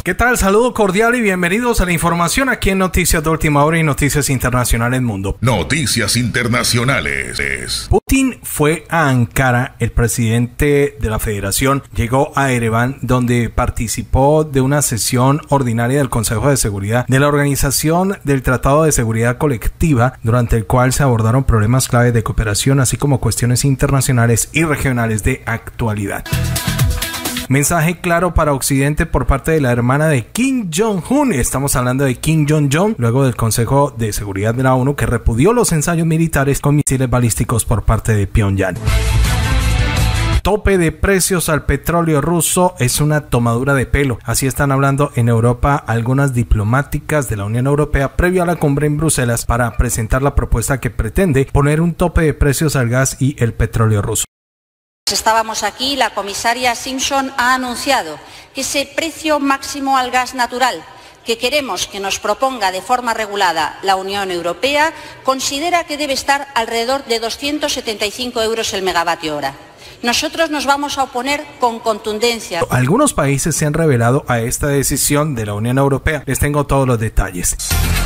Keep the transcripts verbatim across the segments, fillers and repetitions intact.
¿Qué tal? Saludo cordial y bienvenidos a la información aquí en Noticias de Última Hora y Noticias Internacionales Mundo. Noticias Internacionales. Putin fue a Ankara, el presidente de la Federación llegó a Ereván, donde participó de una sesión ordinaria del Consejo de Seguridad de la Organización del Tratado de Seguridad Colectiva, durante el cual se abordaron problemas clave de cooperación, así como cuestiones internacionales y regionales de actualidad. Mensaje claro para Occidente por parte de la hermana de Kim Jong-un. Estamos hablando de Kim Jong-un, luego del Consejo de Seguridad de la ONU, que repudió los ensayos militares con misiles balísticos por parte de Pyongyang. Tope de precios al petróleo ruso es una tomadura de pelo. Así están hablando en Europa algunas diplomáticas de la Unión Europea previo a la cumbre en Bruselas para presentar la propuesta que pretende poner un tope de precios al gas y el petróleo ruso. Estábamos aquí, la comisaria Simpson ha anunciado que ese precio máximo al gas natural que queremos que nos proponga de forma regulada la Unión Europea considera que debe estar alrededor de doscientos setenta y cinco euros el megavatio hora. Nosotros nos vamos a oponer con contundencia. Algunos países se han revelado a esta decisión de la Unión Europea. Les tengo todos los detalles.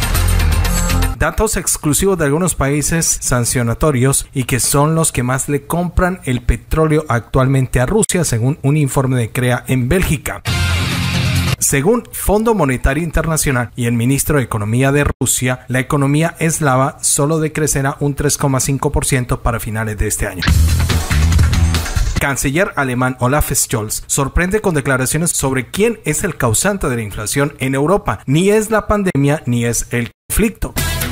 Datos exclusivos de algunos países sancionatorios y que son los que más le compran el petróleo actualmente a Rusia, según un informe de CREA en Bélgica. Según Fondo Monetario Internacional y el ministro de Economía de Rusia, la economía eslava solo decrecerá un tres coma cinco por ciento para finales de este año. Canciller alemán Olaf Scholz sorprende con declaraciones sobre quién es el causante de la inflación en Europa. Ni es la pandemia ni es el conflicto.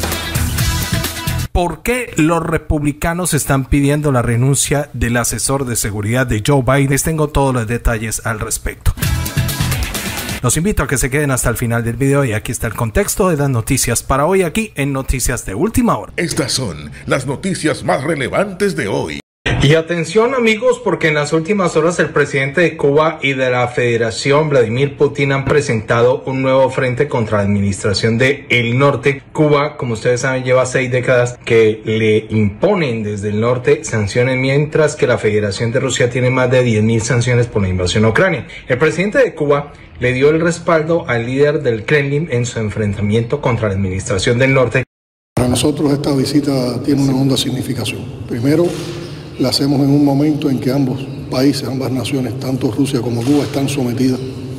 ¿Por qué los republicanos están pidiendo la renuncia del asesor de seguridad de Joe Biden? Les tengo todos los detalles al respecto. Los invito a que se queden hasta el final del video y aquí está el contexto de las noticias para hoy aquí en Noticias de Última Hora. Estas son las noticias más relevantes de hoy. Y atención amigos, porque en las últimas horas el presidente de Cuba y de la Federación, Vladimir Putin, han presentado un nuevo frente contra la administración de el norte. Cuba, como ustedes saben, lleva seis décadas que le imponen desde el norte sanciones, mientras que la Federación de Rusia tiene más de diez mil sanciones por la invasión a Ucrania. El presidente de Cuba le dio el respaldo al líder del Kremlin en su enfrentamiento contra la administración del norte. Para nosotros esta visita tiene una honda significación. Primero, la hacemos en un momento en que ambos países, ambas naciones, tanto Rusia como Cuba, están sometidas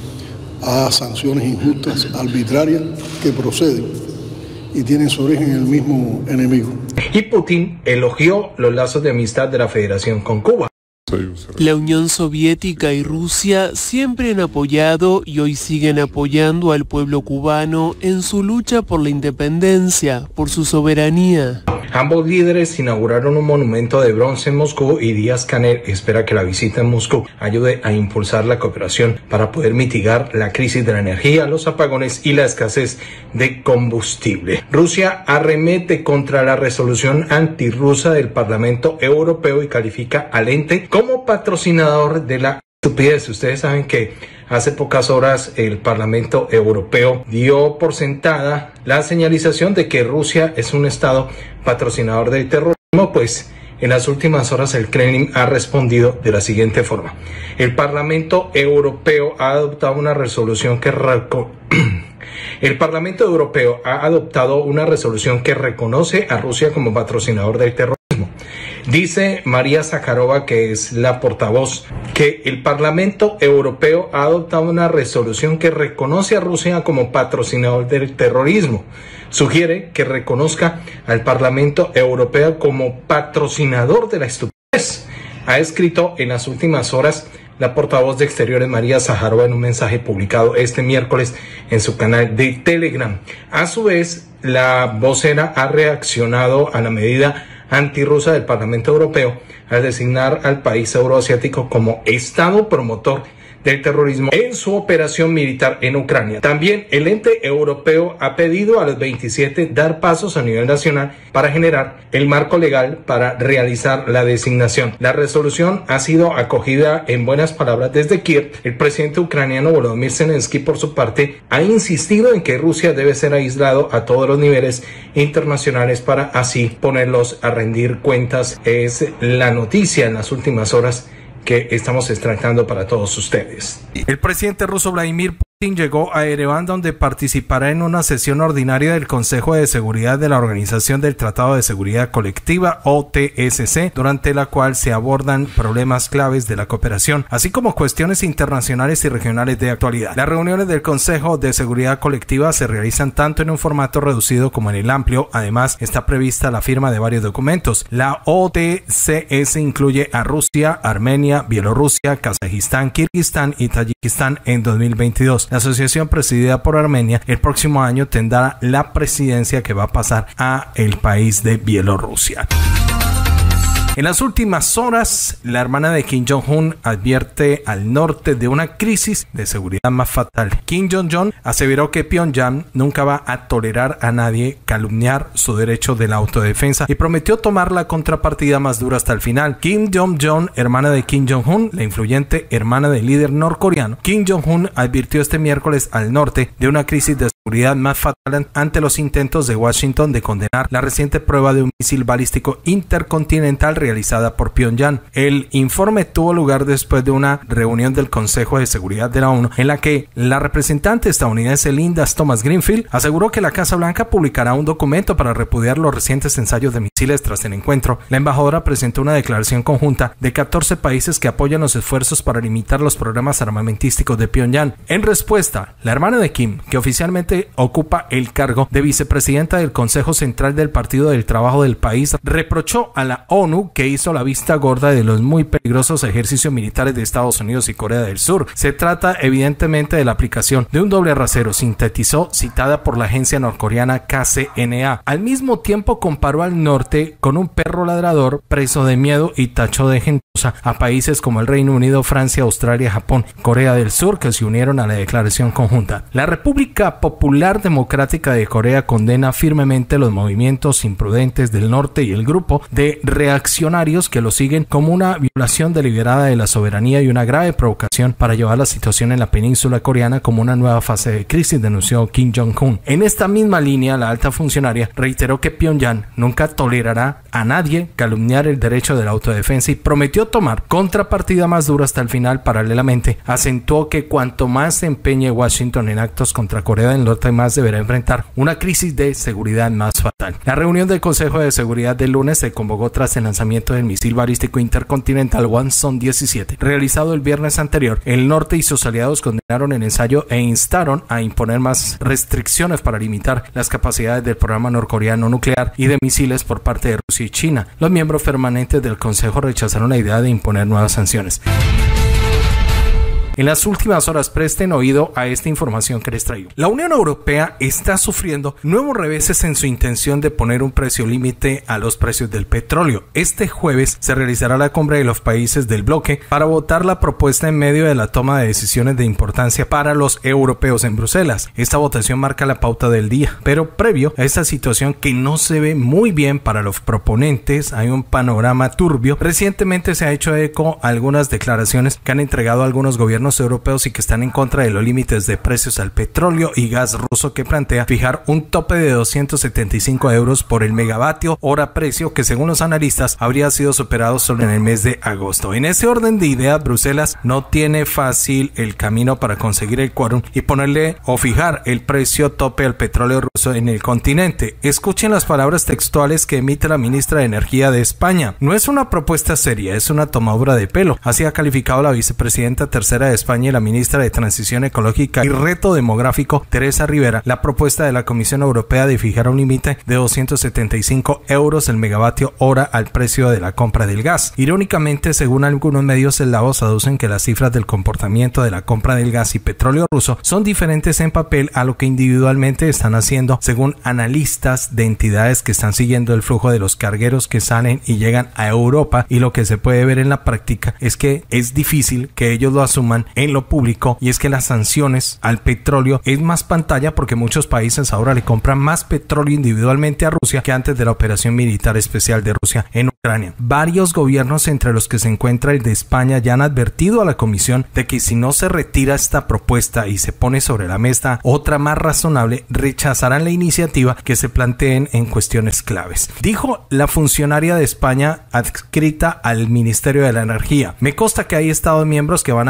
a sanciones injustas, arbitrarias, que proceden y tienen su origen en el mismo enemigo. Y Putin elogió los lazos de amistad de la Federación con Cuba. La Unión Soviética y Rusia siempre han apoyado y hoy siguen apoyando al pueblo cubano en su lucha por la independencia, por su soberanía. Ambos líderes inauguraron un monumento de bronce en Moscú y Díaz-Canel espera que la visita en Moscú ayude a impulsar la cooperación para poder mitigar la crisis de la energía, los apagones y la escasez de combustible. Rusia arremete contra la resolución antirrusa del Parlamento Europeo y califica al ente como patrocinador de la estupidez. Ustedes saben que hace pocas horas el Parlamento Europeo dio por sentada la señalización de que Rusia es un estado patrocinador del terrorismo, pues en las últimas horas el Kremlin ha respondido de la siguiente forma. El Parlamento Europeo ha adoptado una resolución que reco- El Parlamento Europeo ha adoptado una resolución que reconoce a Rusia como patrocinador del terrorismo. Dice María Zakharova, que es la portavoz, que el Parlamento Europeo ha adoptado una resolución que reconoce a Rusia como patrocinador del terrorismo. Sugiere que reconozca al Parlamento Europeo como patrocinador de la estupidez. Ha escrito en las últimas horas la portavoz de Exteriores María Zakharova en un mensaje publicado este miércoles en su canal de Telegram. A su vez, la vocera ha reaccionado a la medida antirrusa del Parlamento Europeo al designar al país euroasiático como Estado promotor del terrorismo en su operación militar en Ucrania. También el ente europeo ha pedido a los veintisiete dar pasos a nivel nacional para generar el marco legal para realizar la designación. La resolución ha sido acogida en buenas palabras desde Kiev. El presidente ucraniano Volodymyr Zelensky, por su parte, ha insistido en que Rusia debe ser aislado a todos los niveles internacionales para así ponerlos a rendir cuentas. Es la noticia en las últimas horas que estamos extractando para todos ustedes. El presidente ruso Vladimir Putin llegó a Ereván, donde participará en una sesión ordinaria del Consejo de Seguridad de la Organización del Tratado de Seguridad Colectiva, O T S C, durante la cual se abordan problemas claves de la cooperación, así como cuestiones internacionales y regionales de actualidad. Las reuniones del Consejo de Seguridad Colectiva se realizan tanto en un formato reducido como en el amplio. Además, está prevista la firma de varios documentos. La O T C S incluye a Rusia, Armenia, Bielorrusia, Kazajistán, Kirguistán y Tayikistán en dos mil veintidós. La asociación presidida por Armenia el próximo año tendrá la presidencia que va a pasar a el país de Bielorrusia. En las últimas horas, la hermana de Kim Jong-un advierte al norte de una crisis de seguridad más fatal. Kim Jong-un aseveró que Pyongyang nunca va a tolerar a nadie calumniar su derecho de la autodefensa y prometió tomar la contrapartida más dura hasta el final. Kim Jong-un, hermana de Kim Jong-un, la influyente hermana del líder norcoreano, Kim Jong-un advirtió este miércoles al norte de una crisis de seguridad más fatal ante los intentos de Washington de condenar la reciente prueba de un misil balístico intercontinental realizada por Pyongyang. El informe tuvo lugar después de una reunión del Consejo de Seguridad de la ONU en la que la representante estadounidense Linda Thomas Greenfield aseguró que la Casa Blanca publicará un documento para repudiar los recientes ensayos de misiles tras el encuentro. La embajadora presentó una declaración conjunta de catorce países que apoyan los esfuerzos para limitar los programas armamentísticos de Pyongyang. En respuesta, la hermana de Kim, que oficialmente ocupa el cargo de vicepresidenta del Consejo Central del Partido del Trabajo del país, reprochó a la ONU que hizo la vista gorda de los muy peligrosos ejercicios militares de Estados Unidos y Corea del Sur. Se trata evidentemente de la aplicación de un doble rasero, sintetizó, citada por la agencia norcoreana K C N A. Al mismo tiempo comparó al norte con un perro ladrador preso de miedo y tachó de gentuza a países como el Reino Unido, Francia, Australia, Japón, Corea del Sur, que se unieron a la declaración conjunta. La República Popular Democrática de Corea condena firmemente los movimientos imprudentes del norte y el grupo de reaccionarios que lo siguen como una violación deliberada de la soberanía y una grave provocación para llevar la situación en la península coreana como una nueva fase de crisis, denunció Kim Jong-un. En esta misma línea, la alta funcionaria reiteró que Pyongyang nunca tolerará a nadie calumniar el derecho de la autodefensa y prometió tomar contrapartida más dura hasta el final. Paralelamente, acentuó que cuanto más se empeñe Washington en actos contra Corea del Norte, más deberá enfrentar una crisis de seguridad más fatal. La reunión del Consejo de Seguridad del lunes se convocó tras el lanzamiento del misil balístico intercontinental Hwasong diecisiete, realizado el viernes anterior. El norte y sus aliados condenaron el ensayo e instaron a imponer más restricciones para limitar las capacidades del programa norcoreano nuclear y de misiles por parte de Rusia y China. Los miembros permanentes del Consejo rechazaron la idea de imponer nuevas sanciones. En las últimas horas, presten oído a esta información que les traigo. La Unión Europea está sufriendo nuevos reveses en su intención de poner un precio límite a los precios del petróleo. Este jueves se realizará la cumbre de los países del bloque para votar la propuesta en medio de la toma de decisiones de importancia para los europeos en Bruselas. Esta votación marca la pauta del día, pero previo a esta situación que no se ve muy bien para los proponentes, hay un panorama turbio. Recientemente se ha hecho eco a algunas declaraciones que han entregado algunos gobiernos europeos y que están en contra de los límites de precios al petróleo y gas ruso, que plantea fijar un tope de doscientos setenta y cinco euros por el megavatio hora, precio que según los analistas habría sido superado solo en el mes de agosto. En ese orden de ideas, Bruselas no tiene fácil el camino para conseguir el quórum y ponerle o fijar el precio tope al petróleo ruso en el continente. Escuchen las palabras textuales que emite la ministra de Energía de España. No es una propuesta seria, es una tomadura de pelo. Así ha calificado la vicepresidenta tercera de España y la ministra de Transición Ecológica y Reto Demográfico, Teresa Rivera, la propuesta de la Comisión Europea de fijar un límite de doscientos setenta y cinco euros el megavatio hora al precio de la compra del gas. Irónicamente, según algunos medios eslavos, aducen que las cifras del comportamiento de la compra del gas y petróleo ruso son diferentes en papel a lo que individualmente están haciendo, según analistas de entidades que están siguiendo el flujo de los cargueros que salen y llegan a Europa, y lo que se puede ver en la práctica es que es difícil que ellos lo asuman en lo público, y es que las sanciones al petróleo es más pantalla porque muchos países ahora le compran más petróleo individualmente a Rusia que antes de la operación militar especial de Rusia en Ucrania. Varios gobiernos, entre los que se encuentra el de España, ya han advertido a la Comisión de que si no se retira esta propuesta y se pone sobre la mesa otra más razonable, rechazarán la iniciativa que se planteen en cuestiones claves. Dijo la funcionaria de España adscrita al Ministerio de la Energía: me consta que hay estados miembros que van a pedir que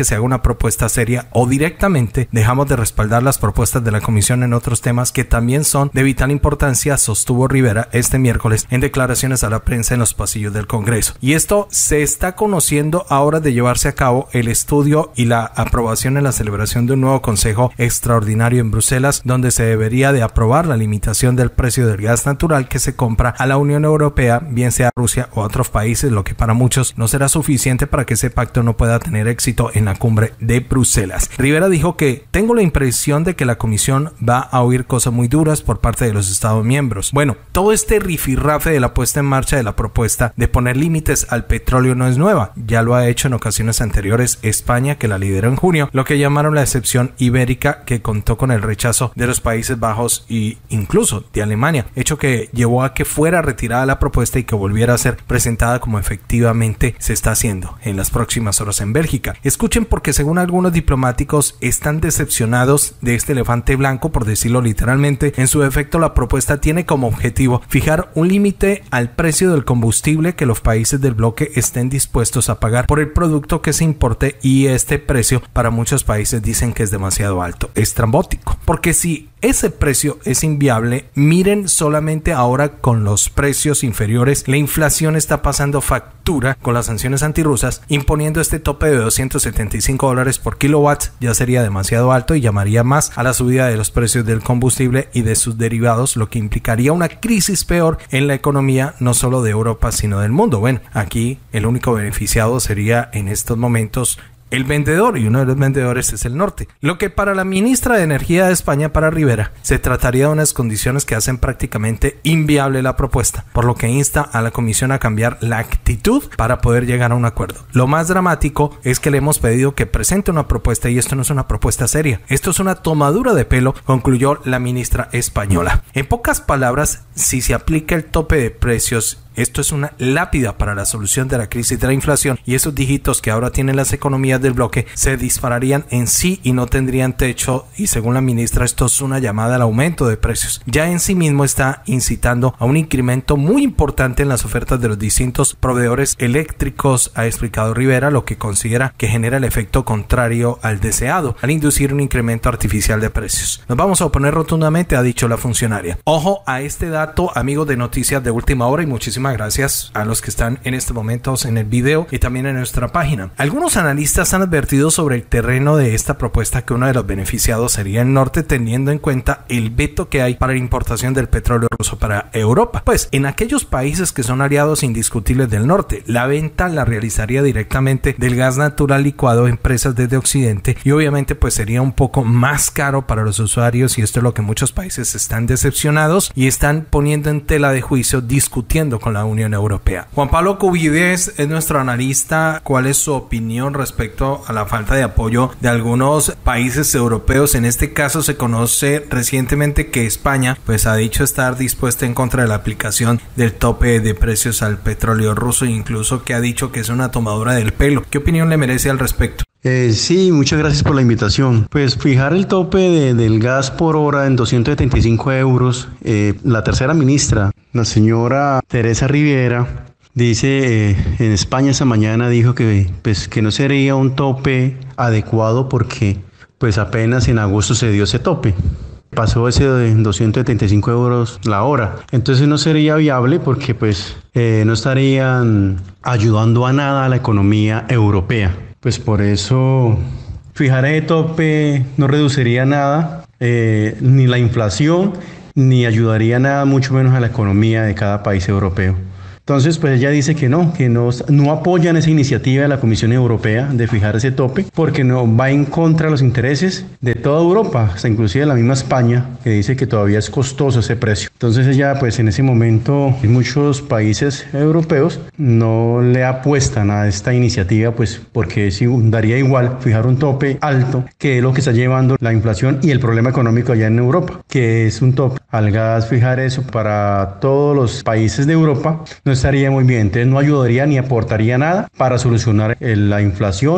se haga una propuesta seria o directamente dejamos de respaldar las propuestas de la Comisión en otros temas que también son de vital importancia, sostuvo Rivera este miércoles en declaraciones a la prensa en los pasillos del Congreso. Y esto se está conociendo ahora de llevarse a cabo el estudio y la aprobación en la celebración de un nuevo Consejo Extraordinario en Bruselas, donde se debería de aprobar la limitación del precio del gas natural que se compra a la Unión Europea, bien sea Rusia o otros países, lo que para muchos no será suficiente para que ese pacto no pueda tener éxito en la cumbre de Bruselas. Rivera dijo que tengo la impresión de que la Comisión va a oír cosas muy duras por parte de los Estados miembros. Bueno, todo este rifirrafe de la puesta en marcha de la propuesta de poner límites al petróleo no es nueva, ya lo ha hecho en ocasiones anteriores España, que la lideró en junio, lo que llamaron la excepción ibérica, que contó con el rechazo de los Países Bajos e incluso de Alemania, hecho que llevó a que fuera retirada la propuesta y que volviera a ser presentada como efectivamente se está haciendo en las próximas horas en Bélgica. Escuchen, porque según algunos diplomáticos están decepcionados de este elefante blanco, por decirlo literalmente. En su efecto, la propuesta tiene como objetivo fijar un límite al precio del combustible que los países del bloque estén dispuestos a pagar por el producto que se importe, y este precio para muchos países dicen que es demasiado alto, estrambótico, porque si ese precio es inviable, miren solamente ahora con los precios inferiores, la inflación está pasando factura con las sanciones antirrusas, imponiendo este tope de doscientos setenta y cinco dólares por kilowatt ya sería demasiado alto y llamaría más a la subida de los precios del combustible y de sus derivados, lo que implicaría una crisis peor en la economía no solo de Europa sino del mundo. Bueno, aquí el único beneficiado sería en estos momentos el vendedor, y uno de los vendedores es el norte. Lo que para la ministra de Energía de España, para Rivera, se trataría de unas condiciones que hacen prácticamente inviable la propuesta, por lo que insta a la Comisión a cambiar la actitud para poder llegar a un acuerdo. Lo más dramático es que le hemos pedido que presente una propuesta, y esto no es una propuesta seria, esto es una tomadura de pelo, concluyó la ministra española. En pocas palabras, si se aplica el tope de precios, esto es una lápida para la solución de la crisis de la inflación, y esos dígitos que ahora tienen las economías del bloque se dispararían en sí y no tendrían techo, y según la ministra esto es una llamada al aumento de precios. Ya en sí mismo está incitando a un incremento muy importante en las ofertas de los distintos proveedores eléctricos, ha explicado Rivera, lo que considera que genera el efecto contrario al deseado, al inducir un incremento artificial de precios. Nos vamos a oponer rotundamente, ha dicho la funcionaria. Ojo a este dato, amigos de Noticias de Última Hora, y muchísimas gracias a los que están en estos momentos en el video y también en nuestra página. Algunos analistas han advertido sobre el terreno de esta propuesta que uno de los beneficiados sería el norte, teniendo en cuenta el veto que hay para la importación del petróleo ruso para Europa. Pues en aquellos países que son aliados indiscutibles del norte, la venta la realizaría directamente del gas natural licuado a empresas desde Occidente, y obviamente pues sería un poco más caro para los usuarios, y esto es lo que muchos países están decepcionados y están poniendo en tela de juicio, discutiendo con la Unión Europea. Juan Pablo Cubides es nuestro analista. ¿Cuál es su opinión respecto a la falta de apoyo de algunos países europeos? En este caso se conoce recientemente que España pues ha dicho estar dispuesta en contra de la aplicación del tope de precios al petróleo ruso, incluso que ha dicho que es una tomadura del pelo. ¿Qué opinión le merece al respecto? Eh, sí, muchas gracias por la invitación. Pues fijar el tope de, del gas por hora en doscientos setenta y cinco euros, eh, la tercera ministra, la señora Teresa Rivera, dice, eh, en España esta mañana dijo que, pues, que no sería un tope adecuado porque pues apenas en agosto se dio ese tope. Pasó ese de doscientos setenta y cinco euros la hora. Entonces no sería viable porque pues eh, no estarían ayudando a nada a la economía europea. Pues por eso fijar el tope no reduciría nada, eh, ni la inflación, ni ayudaría nada, mucho menos a la economía de cada país europeo. Entonces, pues ella dice que no, que no, no apoyan esa iniciativa de la Comisión Europea de fijar ese tope, porque no va en contra de los intereses de toda Europa, hasta inclusive de la misma España, que dice que todavía es costoso ese precio. Entonces ella, pues en ese momento, muchos países europeos no le apuestan a esta iniciativa, pues porque sí daría igual fijar un tope alto, que es lo que está llevando la inflación y el problema económico allá en Europa, que es un tope al gas. Fijar eso para todos los países de Europa no estaría muy bien, entonces no ayudaría ni aportaría nada para solucionar la inflación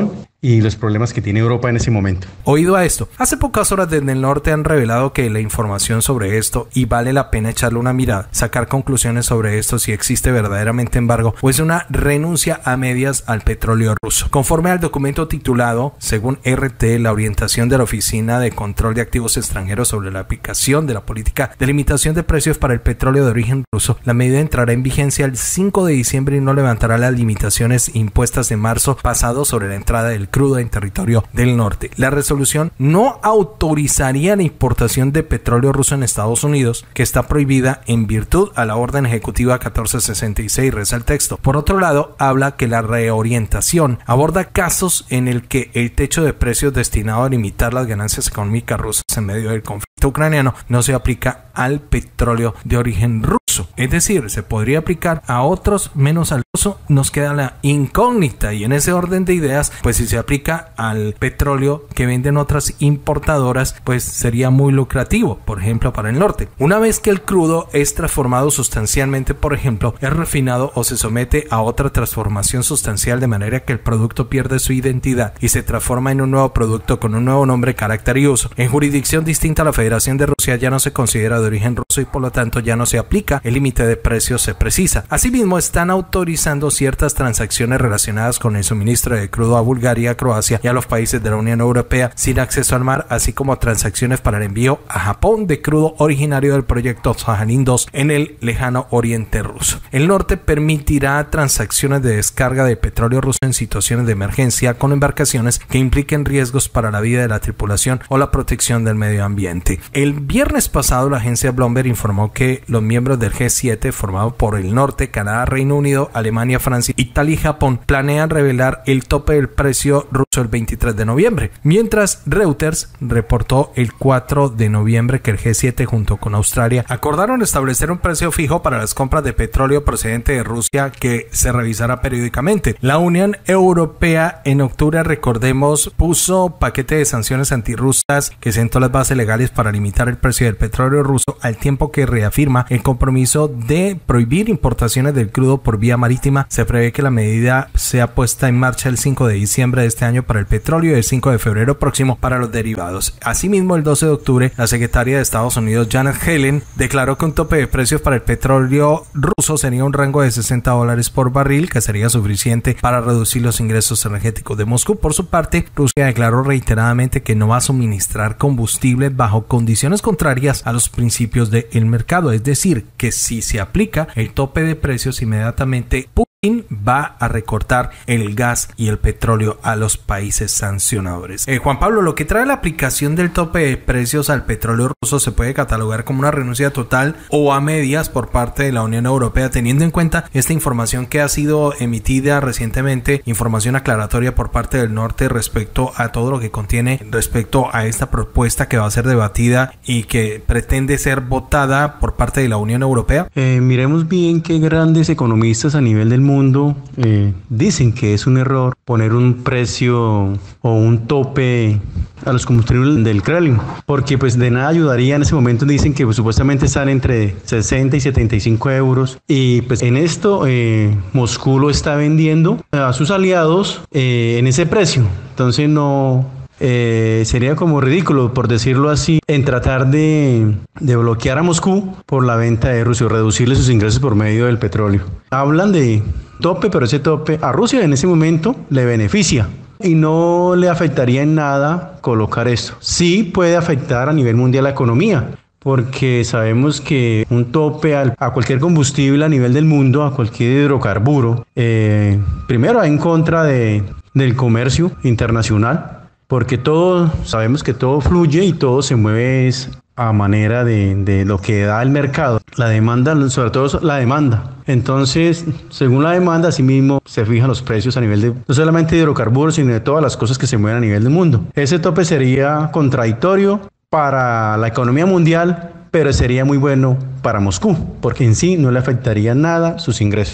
y los problemas que tiene Europa en ese momento. Oído a esto, hace pocas horas desde el norte han revelado que la información sobre esto, y vale la pena echarle una mirada, sacar conclusiones sobre esto, si existe verdaderamente embargo o es una renuncia a medias al petróleo ruso. Conforme al documento titulado, según R T, la orientación de la Oficina de Control de Activos Extranjeros sobre la aplicación de la política de limitación de precios para el petróleo de origen ruso, la medida entrará en vigencia el cinco de diciembre y no levantará las limitaciones impuestas en marzo pasado sobre la entrada del crudo en territorio del norte. La resolución no autorizaría la importación de petróleo ruso en Estados Unidos, que está prohibida en virtud a la orden ejecutiva catorce sesenta y seis, reza el texto. Por otro lado, habla que la reorientación aborda casos en el que el techo de precios destinado a limitar las ganancias económicas rusas en medio del conflicto ucraniano no se aplica al petróleo de origen ruso. Es decir, se podría aplicar a otros menos al ruso. Nos queda la incógnita, y en ese orden de ideas, pues si se aplica al petróleo que venden otras importadoras, pues sería muy lucrativo, por ejemplo, para el norte. Una vez que el crudo es transformado sustancialmente, por ejemplo, es refinado o se somete a otra transformación sustancial de manera que el producto pierde su identidad y se transforma en un nuevo producto con un nuevo nombre, carácter y uso. En jurisdicción distinta a la Federación de Rusia ya no se considera de origen ruso y por lo tanto ya no se aplica el límite de precios, se precisa. Asimismo, están autorizando ciertas transacciones relacionadas con el suministro de crudo a Bulgaria, Croacia y a los países de la Unión Europea sin acceso al mar, así como transacciones para el envío a Japón de crudo originario del proyecto Sajalín dos en el lejano oriente ruso. El norte permitirá transacciones de descarga de petróleo ruso en situaciones de emergencia con embarcaciones que impliquen riesgos para la vida de la tripulación o la protección del medio ambiente. El viernes pasado, la agencia Bloomberg informó que los miembros del G siete, formado por el norte, Canadá, Reino Unido, Alemania, Francia, Italia y Japón, planean revelar el tope del precio ruso el veintitrés de noviembre, mientras Reuters reportó el cuatro de noviembre que el G siete junto con Australia acordaron establecer un precio fijo para las compras de petróleo procedente de Rusia que se revisará periódicamente. La Unión Europea en octubre, recordemos, puso paquete de sanciones antirrusas que sentó las bases legales para limitar el precio del petróleo ruso, al tiempo que reafirma el compromiso de prohibir importaciones del crudo por vía marítima. Se prevé que la medida sea puesta en marcha el cinco de diciembre de este año para el petróleo y el cinco de febrero próximo para los derivados. Asimismo, el doce de octubre, la secretaria de Estados Unidos, Janet Yellen, declaró que un tope de precios para el petróleo ruso sería un rango de sesenta dólares por barril, que sería suficiente para reducir los ingresos energéticos de Moscú. Por su parte, Rusia declaró reiteradamente que no va a suministrar combustible bajo condiciones contrarias a los principios del mercado, es decir, que si se aplica el tope de precios, inmediatamente Putin va a recortar el gas y el petróleo a los países sancionadores. Eh, Juan Pablo, lo que trae la aplicación del tope de precios al petróleo ruso se puede catalogar como una renuncia total o a medias por parte de la Unión Europea, teniendo en cuenta esta información que ha sido emitida recientemente, información aclaratoria por parte del norte respecto a todo lo que contiene respecto a esta propuesta que va a ser debatida y que pretende ser votada por parte de la Unión Europea. Eh, miremos bien qué grandes economistas a nivel del mundo eh, dicen que es un error poner un precio o un tope a los combustibles del Kremlin, porque pues de nada ayudaría. En ese momento dicen que pues, supuestamente están entre sesenta y setenta y cinco euros, y pues en esto eh, Moscú lo está vendiendo a sus aliados eh, en ese precio. Entonces no Eh, sería como ridículo, por decirlo así, en tratar de, de bloquear a Moscú por la venta de Rusia o reducirle sus ingresos por medio del petróleo. Hablan de tope, pero ese tope a Rusia en ese momento le beneficia y no le afectaría en nada colocar esto. Sí puede afectar a nivel mundial la economía, porque sabemos que un tope al, a cualquier combustible a nivel del mundo, a cualquier hidrocarburo, eh, primero va en contra de, del comercio internacional, porque todo, sabemos que todo fluye y todo se mueve a manera de, de lo que da el mercado, la demanda, sobre todo la demanda. Entonces, según la demanda, así mismo se fijan los precios a nivel de, no solamente de hidrocarburos, sino de todas las cosas que se mueven a nivel del mundo. Ese tope sería contradictorio para la economía mundial, pero sería muy bueno para Moscú, porque en sí no le afectaría nada sus ingresos.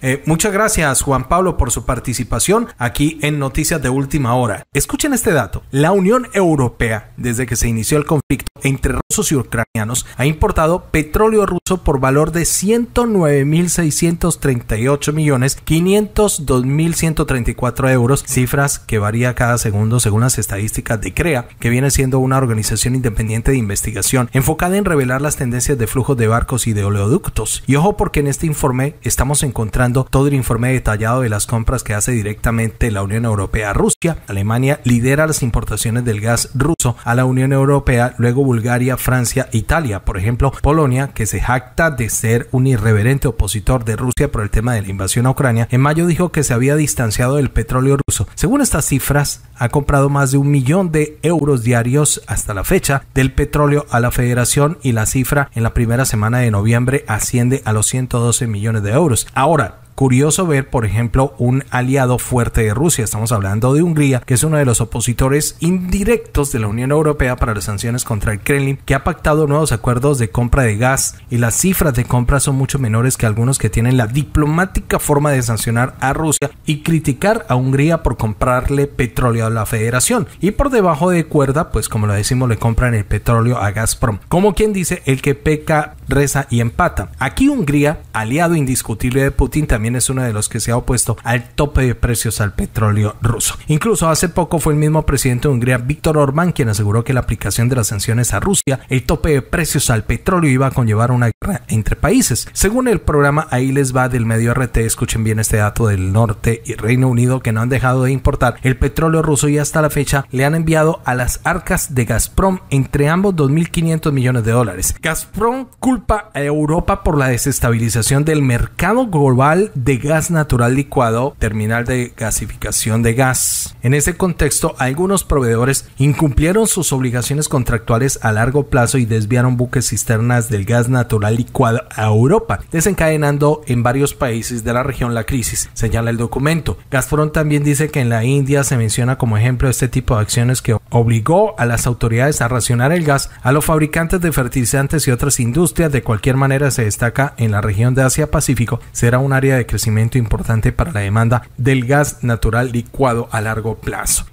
Eh, muchas gracias, Juan Pablo, por su participación aquí en Noticias de Última Hora. Escuchen este dato. La Unión Europea, desde que se inició el conflicto entre rusos y ucranianos, ha importado petróleo ruso por valor de ciento nueve mil seiscientos treinta y ocho millones quinientos dos mil ciento treinta y cuatro euros, cifras que varía cada segundo según las estadísticas de CREA, que viene siendo una organización independiente de investigación enfocada en revelar las tendencias de flujos de barcos y de oleoductos. Y ojo, porque en este informe estamos encontrando todo el informe detallado de las compras que hace directamente la Unión Europea a Rusia. Alemania lidera las importaciones del gas ruso a la Unión Europea, luego Bulgaria, Francia, Italia. Por ejemplo, Polonia, que se jacta de ser un irreverente opositor de Rusia por el tema de la invasión a Ucrania, en mayo dijo que se había distanciado del petróleo ruso. Según estas cifras, ha comprado más de un millón de euros diarios hasta la fecha del petróleo a la Federación, y la cifra en la primera semana de noviembre asciende a los ciento doce millones de euros. Ahora, curioso ver, por ejemplo, un aliado fuerte de Rusia. Estamos hablando de Hungría, que es uno de los opositores indirectos de la Unión Europea para las sanciones contra el Kremlin, que ha pactado nuevos acuerdos de compra de gas, y las cifras de compra son mucho menores que algunos que tienen la diplomática forma de sancionar a Rusia y criticar a Hungría por comprarle petróleo a la Federación. Y por debajo de cuerda, pues como lo decimos, le compran el petróleo a Gazprom. Como quien dice, el que peca, reza y empata. Aquí Hungría, aliado indiscutible de Putin, también es uno de los que se ha opuesto al tope de precios al petróleo ruso. Incluso hace poco fue el mismo presidente de Hungría, Viktor Orbán, quien aseguró que la aplicación de las sanciones a Rusia, el tope de precios al petróleo, iba a conllevar una guerra entre países. Según el programa Ahí les va del medio R T, escuchen bien este dato del norte y Reino Unido, que no han dejado de importar el petróleo ruso y hasta la fecha le han enviado a las arcas de Gazprom entre ambos dos mil quinientos millones de dólares. Gazprom culpa a Europa por la desestabilización del mercado global de gas natural licuado, terminal de gasificación de gas. En ese contexto, algunos proveedores incumplieron sus obligaciones contractuales a largo plazo y desviaron buques cisternas del gas natural licuado a Europa, desencadenando en varios países de la región la crisis, señala el documento. Gazprom también dice que en la India se menciona como ejemplo este tipo de acciones que obligó a las autoridades a racionar el gas a los fabricantes de fertilizantes y otras industrias. De cualquier manera, se destaca en la región de Asia-Pacífico, será un área de crecimiento importante para la demanda del gas natural licuado a largo plazo.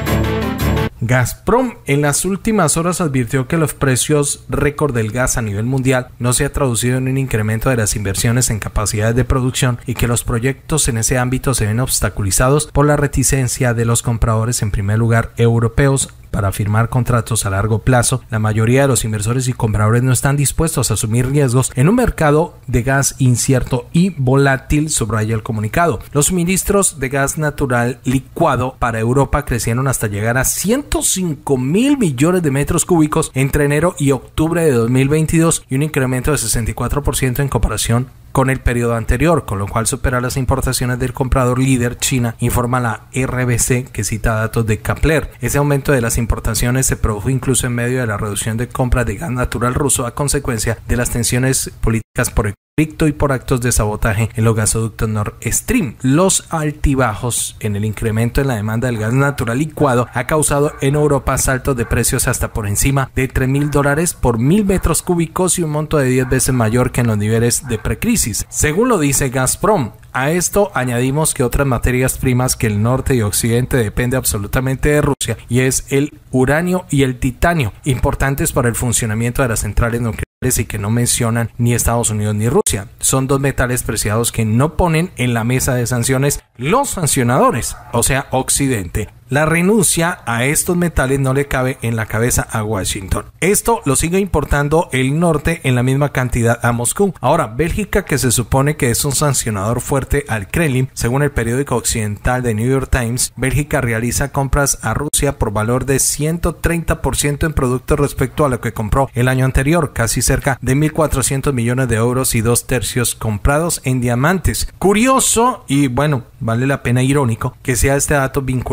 Gazprom en las últimas horas advirtió que los precios récord del gas a nivel mundial no se ha traducido en un incremento de las inversiones en capacidades de producción y que los proyectos en ese ámbito se ven obstaculizados por la reticencia de los compradores, en primer lugar europeos, para firmar contratos a largo plazo. La mayoría de los inversores y compradores no están dispuestos a asumir riesgos en un mercado de gas incierto y volátil, subraya el comunicado. Los suministros de gas natural licuado para Europa crecieron hasta llegar a ciento cinco mil millones de metros cúbicos entre enero y octubre de dos mil veintidós, y un incremento de sesenta y cuatro por ciento en comparación con el periodo anterior, con lo cual supera las importaciones del comprador líder China, informa la R B C, que cita datos de Kepler. Ese aumento de las importaciones se produjo incluso en medio de la reducción de compras de gas natural ruso a consecuencia de las tensiones políticas por el conflicto y por actos de sabotaje en los gasoductos Nord Stream. Los altibajos en el incremento en la demanda del gas natural licuado ha causado en Europa saltos de precios hasta por encima de tres mil dólares por mil metros cúbicos y un monto de diez veces mayor que en los niveles de precrisis, según lo dice Gazprom. A esto añadimos que otras materias primas que el norte y occidente depende absolutamente de Rusia, y es el uranio y el titanio, importantes para el funcionamiento de las centrales nucleares y que no mencionan ni Estados Unidos ni Rusia. Son dos metales preciados que no ponen en la mesa de sanciones los sancionadores, o sea, Occidente. La renuncia a estos metales no le cabe en la cabeza a Washington. Esto lo sigue importando el norte en la misma cantidad a Moscú. Ahora, Bélgica, que se supone que es un sancionador fuerte al Kremlin, según el periódico occidental de New York Times, Bélgica realiza compras a Rusia por valor de ciento treinta por ciento en productos respecto a lo que compró el año anterior, casi cerca de mil cuatrocientos millones de euros y dos tercios comprados en diamantes. Curioso y, bueno, vale la pena irónico que sea este dato vinculante a una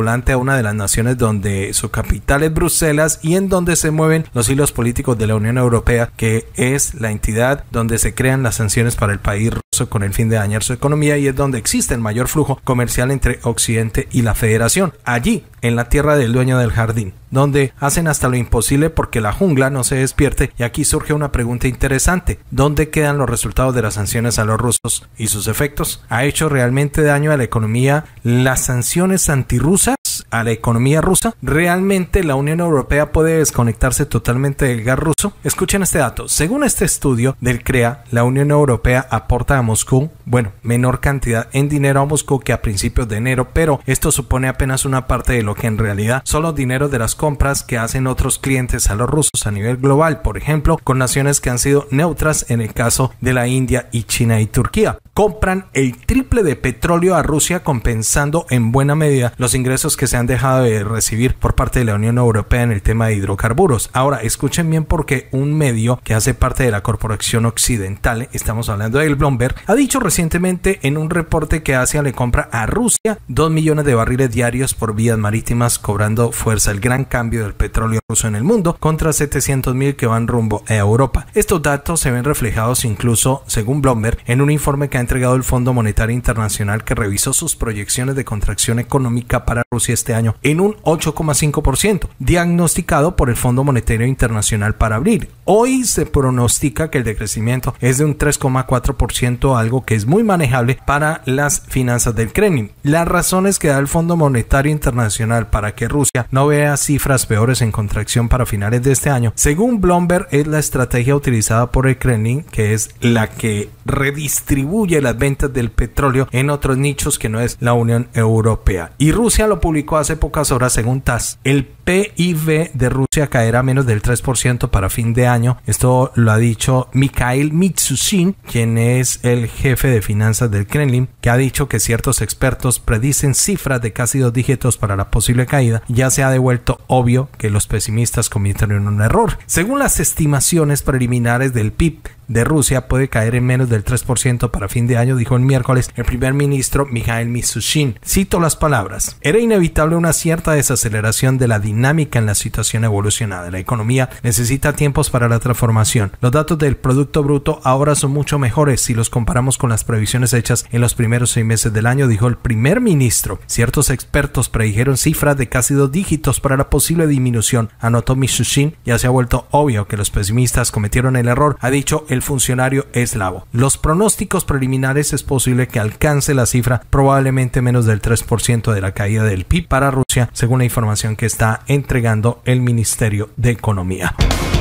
una de las naciones donde su capital es Bruselas y en donde se mueven los hilos políticos de la Unión Europea, que es la entidad donde se crean las sanciones para el país ruso con el fin de dañar su economía, y es donde existe el mayor flujo comercial entre Occidente y la Federación. Allí, en la tierra del dueño del jardín, donde hacen hasta lo imposible porque la jungla no se despierte. Y aquí surge una pregunta interesante: ¿dónde quedan los resultados de las sanciones a los rusos y sus efectos? ¿Ha hecho realmente daño a la economía las sanciones antirrusas a la economía rusa? ¿Realmente la Unión Europea puede desconectarse totalmente del gas ruso? Escuchen este dato. Según este estudio del CREA, la Unión Europea aporta a Moscú, bueno, menor cantidad en dinero a Moscú que a principios de enero, pero esto supone apenas una parte de lo que en realidad son los dineros de las compras que hacen otros clientes a los rusos a nivel global, por ejemplo, con naciones que han sido neutras en el caso de la India y China y Turquía. Compran el triple de petróleo a Rusia, compensando en buena medida los ingresos que se han dejado de recibir por parte de la Unión Europea en el tema de hidrocarburos. Ahora, escuchen bien, porque un medio que hace parte de la corporación occidental, estamos hablando del Bloomberg, ha dicho recientemente en un reporte que Asia le compra a Rusia dos millones de barriles diarios por vías marítimas, cobrando fuerza el gran cambio del petróleo ruso en el mundo contra setecientos mil que van rumbo a Europa. Estos datos se ven reflejados incluso, según Bloomberg, en un informe que ha entregado el Fondo Monetario Internacional, que revisó sus proyecciones de contracción económica para Rusia este año en un ocho coma cinco por ciento, diagnosticado por el Fondo Monetario Internacional para abril. Hoy se pronostica que el decrecimiento es de un tres coma cuatro por ciento, algo que es muy manejable para las finanzas del Kremlin. Las razones que da el Fondo Monetario Internacional para que Rusia no vea cifras peores en contracción para finales de este año, según Bloomberg, es la estrategia utilizada por el Kremlin, que es la que redistribuye las ventas del petróleo en otros nichos que no es la Unión Europea. Y Rusia lo publicó hace pocas horas, según T A S S. El P I B de Rusia caerá menos del tres por ciento para fin de año. Esto lo ha dicho Mikhail Mishustin, quien es el jefe de finanzas del Kremlin, que ha dicho que ciertos expertos predicen cifras de casi dos dígitos para la posible caída. Ya se ha devuelto obvio que los pesimistas cometieron un error. Según las estimaciones preliminares del P I B de Rusia, puede caer en menos del tres por ciento para fin de año, dijo el miércoles el primer ministro Mikhail Mishustin. Cito las palabras: era inevitable una cierta desaceleración de la dinámica en la situación evolucionada. La economía necesita tiempos para la transformación. Los datos del Producto Bruto ahora son mucho mejores si los comparamos con las previsiones hechas en los primeros seis meses del año, dijo el primer ministro. Ciertos expertos predijeron cifras de casi dos dígitos para la posible disminución, anotó Mishustin. Ya se ha vuelto obvio que los pesimistas cometieron el error, ha dicho el funcionario eslavo. Los pronósticos preliminares es posible que alcance la cifra probablemente menos del tres por ciento de la caída del P I B para Rusia, según la información que está entregando el Ministerio de Economía.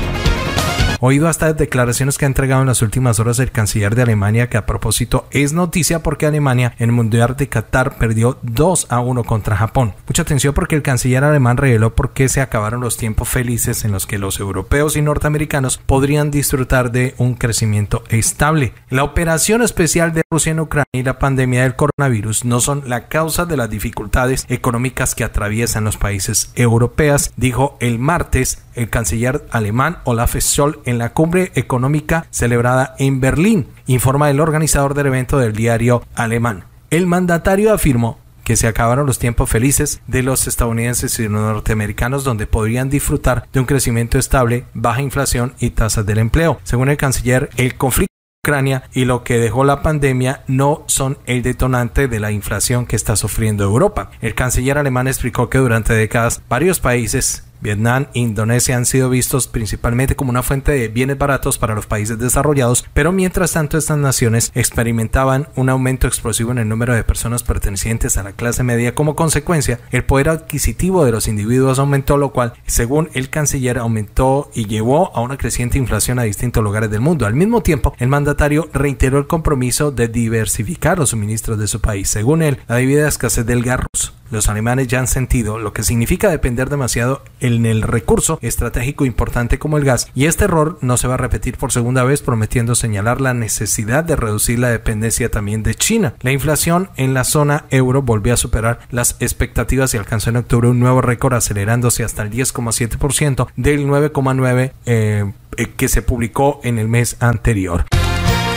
Oído a estas declaraciones que ha entregado en las últimas horas el canciller de Alemania, que a propósito es noticia porque Alemania en el Mundial de Qatar perdió dos a uno contra Japón. Mucha atención, porque el canciller alemán reveló por qué se acabaron los tiempos felices en los que los europeos y norteamericanos podrían disfrutar de un crecimiento estable. La operación especial de Rusia en Ucrania y la pandemia del coronavirus no son la causa de las dificultades económicas que atraviesan los países europeos, dijo el martes el canciller alemán Olaf Scholz en la cumbre económica celebrada en Berlín, informa el organizador del evento del diario alemán. El mandatario afirmó que se acabaron los tiempos felices de los estadounidenses y los norteamericanos, donde podrían disfrutar de un crecimiento estable, baja inflación y tasas del empleo. Según el canciller, el conflicto en Ucrania y lo que dejó la pandemia no son el detonante de la inflación que está sufriendo Europa. El canciller alemán explicó que durante décadas varios países, Vietnam e Indonesia, han sido vistos principalmente como una fuente de bienes baratos para los países desarrollados, pero mientras tanto estas naciones experimentaban un aumento explosivo en el número de personas pertenecientes a la clase media. Como consecuencia, el poder adquisitivo de los individuos aumentó, lo cual, según el canciller, aumentó y llevó a una creciente inflación a distintos lugares del mundo. Al mismo tiempo, el mandatario reiteró el compromiso de diversificar los suministros de su país. Según él, la debido a la escasez del gas ruso, los alemanes ya han sentido lo que significa depender demasiado en el recurso estratégico importante como el gas, y este error no se va a repetir por segunda vez, prometiendo señalar la necesidad de reducir la dependencia también de China. La inflación en la zona euro volvió a superar las expectativas y alcanzó en octubre un nuevo récord, acelerándose hasta el diez coma siete por ciento del nueve coma nueve por ciento eh, eh, que se publicó en el mes anterior.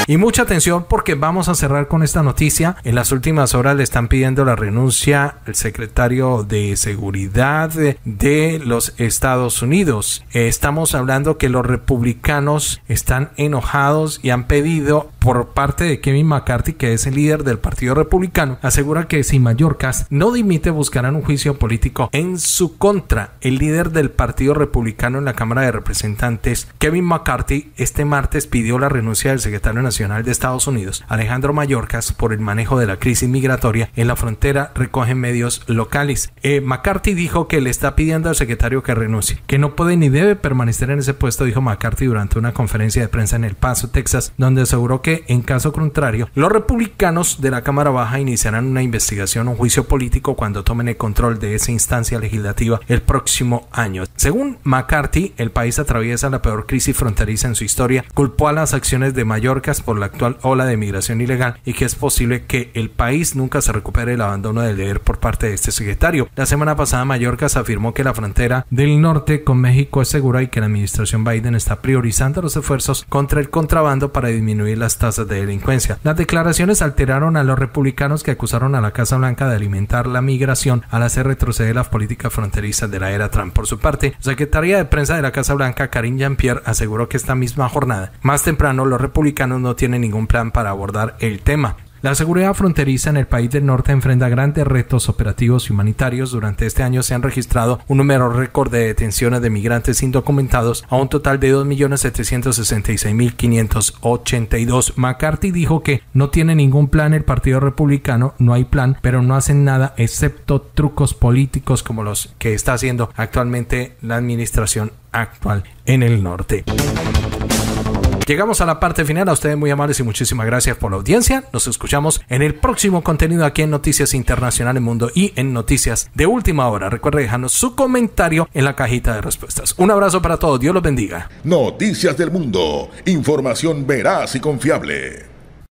Y mucha atención porque vamos a cerrar con esta noticia. En las últimas horas le están pidiendo la renuncia al secretario de Seguridad de los Estados Unidos. Estamos hablando que los republicanos están enojados y han pedido por parte de Kevin McCarthy, que es el líder del Partido Republicano, asegura que si Mayorkas no dimite buscarán un juicio político en su contra. El líder del Partido Republicano en la Cámara de Representantes, Kevin McCarthy, este martes pidió la renuncia del secretario nacional de Estados Unidos, Alejandro Mayorkas, por el manejo de la crisis migratoria en la frontera, recogen medios locales. Eh, McCarthy dijo que le está pidiendo al secretario que renuncie, que no puede ni debe permanecer en ese puesto, dijo McCarthy durante una conferencia de prensa en El Paso, Texas, donde aseguró que en caso contrario, los republicanos de la Cámara Baja iniciarán una investigación o un juicio político cuando tomen el control de esa instancia legislativa el próximo año. Según McCarthy, el país atraviesa la peor crisis fronteriza en su historia, culpó a las acciones de Mayorkas por la actual ola de migración ilegal y que es posible que el país nunca se recupere del abandono del deber por parte de este secretario. La semana pasada, Mayorkas afirmó que la frontera del norte con México es segura y que la administración Biden está priorizando los esfuerzos contra el contrabando para disminuir las tasas de delincuencia. Las declaraciones alteraron a los republicanos, que acusaron a la Casa Blanca de alimentar la migración al hacer retroceder las políticas fronterizas de la era Trump. Por su parte, la secretaria de prensa de la Casa Blanca, Karine Jean-Pierre, aseguró que esta misma jornada, más temprano, los republicanos no tienen ningún plan para abordar el tema. La seguridad fronteriza en el país del norte enfrenta grandes retos operativos y humanitarios. Durante este año se han registrado un número récord de detenciones de migrantes indocumentados a un total de dos millones setecientos sesenta y seis mil quinientos ochenta y dos. McCarthy dijo que no tiene ningún plan el Partido Republicano, no hay plan, pero no hacen nada excepto trucos políticos como los que está haciendo actualmente la administración actual en el norte. Llegamos a la parte final. A ustedes muy amables y muchísimas gracias por la audiencia. Nos escuchamos en el próximo contenido aquí en Noticias Internacionales Mundo y en Noticias de Última Hora. Recuerde dejarnos su comentario en la cajita de respuestas. Un abrazo para todos. Dios los bendiga. Noticias del Mundo. Información veraz y confiable.